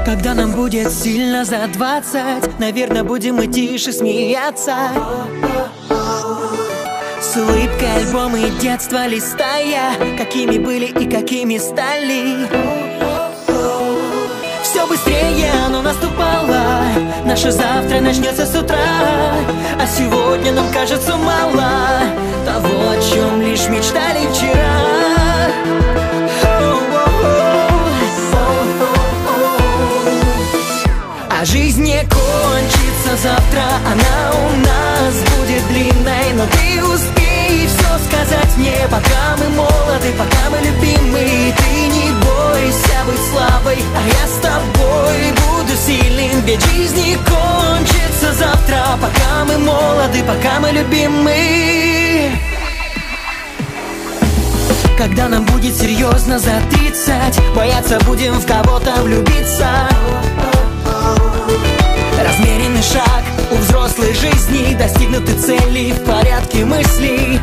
Когда нам будет сильно за 20, наверное, будем мы тише смеяться. С улыбкой альбомы детства листая, какими были и какими стали. Все быстрее оно наступало, наше завтра начнется с утра. А сегодня нам кажется мало того, о чем лишь мечтали вчера. А жизнь не кончится завтра, она у нас будет длинной. Но ты успей все сказать мне, пока мы молоды, пока мы любимы. Ты не бойся быть слабой, а я с тобой буду сильным. Ведь жизнь не кончится завтра, пока мы молоды, пока мы любимы. Когда нам будет серьезно за 30, бояться будем в кого-то влюбиться. Размеренный шаг у взрослой жизни, достигнуты цели в порядке мыслей.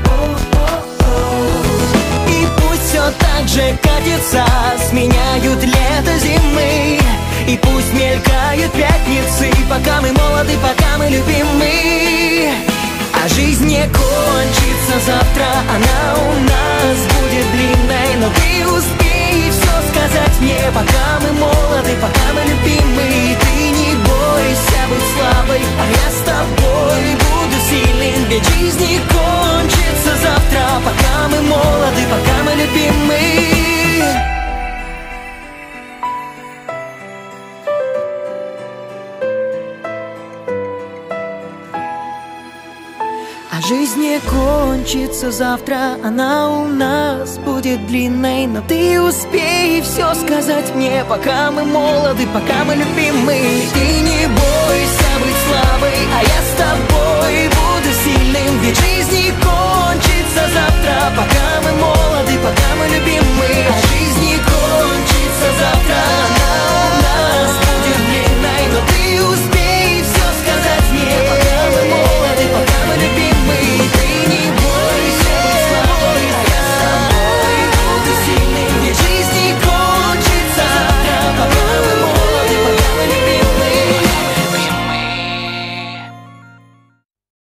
И пусть все так же катится, сменяют лето зимы. И пусть мелькают пятницы, пока мы молоды, пока мы любимы. А жизнь не кончится завтра, она у нас будет длинной. Но ты успей все сказать мне, пока мы молоды, пока мы любимы. Ты не бойся быть слабой, а я с тобой буду сильным. Ведь жизнь не кончится завтра, пока мы молоды, пока мы любимы. А жизнь не кончится завтра, она у нас будет длинной. Но ты успей все сказать мне, пока мы молоды, пока мы любимы. Ты не бойся быть слабой, а я с тобой